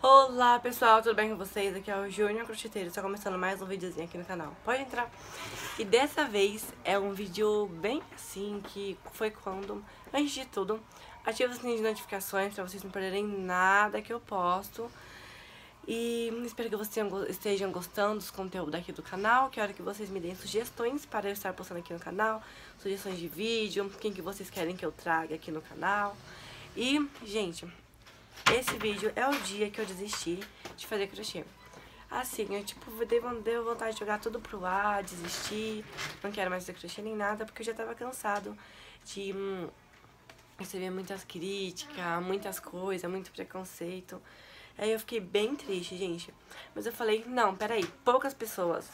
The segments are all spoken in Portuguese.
Olá pessoal, tudo bem com vocês? Aqui é o Júnior Crocheteiro, está começando mais um videozinho aqui no canal. Pode entrar. E dessa vez é um vídeo bem assim, que foi quando, antes de tudo, ative o sininho de notificações para vocês não perderem nada que eu posto. E espero que vocês estejam gostando dos conteúdos aqui do canal. Quero que vocês me deem sugestões para eu estar postando aqui no canal, sugestões de vídeo, quem que vocês querem que eu traga aqui no canal. E, gente, esse vídeo é o dia que eu desisti de fazer crochê. Assim, eu tipo, deu vontade de jogar tudo pro ar, desistir, não quero mais fazer crochê nem nada, porque eu já tava cansado de receber muitas críticas, muitas coisas, muito preconceito. Aí eu fiquei bem triste, gente. Mas eu falei, não, peraí, poucas pessoas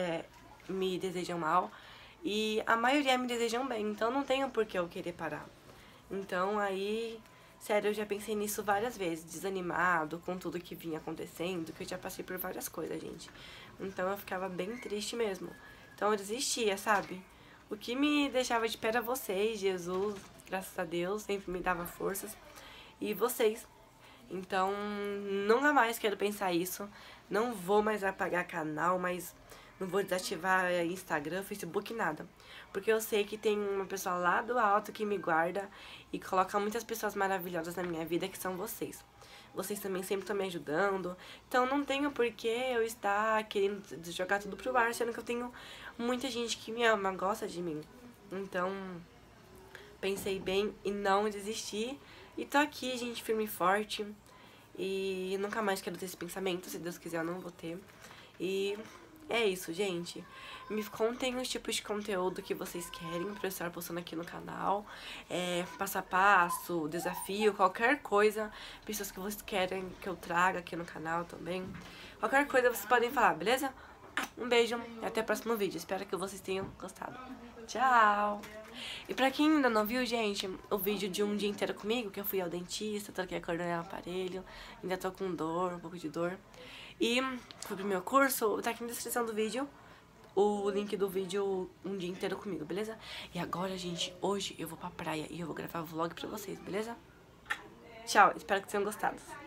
me desejam mal e a maioria me desejam bem, então não tenho por que eu querer parar. Então aí, sério, eu já pensei nisso várias vezes, desanimado com tudo que vinha acontecendo, que eu já passei por várias coisas, gente. Então eu ficava bem triste mesmo. Então eu desistia, sabe? O que me deixava de pé era vocês, Jesus, graças a Deus, sempre me dava forças. E vocês. Então, nunca mais quero pensar isso. Não vou mais apagar canal, mas não vou desativar Instagram, Facebook, nada. Porque eu sei que tem uma pessoa lá do alto que me guarda e coloca muitas pessoas maravilhosas na minha vida, que são vocês. Vocês também sempre estão me ajudando. Então não tenho por que eu estar querendo jogar tudo pro ar, sendo que eu tenho muita gente que me ama, gosta de mim. Então, pensei bem e não desisti. E tô aqui, gente, firme e forte. E nunca mais quero ter esse pensamento, se Deus quiser eu não vou ter. E é isso, gente. Me contem os tipos de conteúdo que vocês querem pra eu estar postando aqui no canal. Passo a passo, desafio, qualquer coisa. Pessoas que vocês querem que eu traga aqui no canal também. Qualquer coisa vocês podem falar, beleza? Um beijo e até o próximo vídeo. Espero que vocês tenham gostado. Tchau! E pra quem ainda não viu, gente, o vídeo de um dia inteiro comigo, que eu fui ao dentista, troquei a cor do meu aparelho, ainda tô com dor, um pouco de dor. E fui pro meu curso, tá aqui na descrição do vídeo, o link do vídeo um dia inteiro comigo, beleza? E agora, gente, hoje eu vou pra praia e eu vou gravar vlog pra vocês, beleza? Tchau, espero que tenham gostado.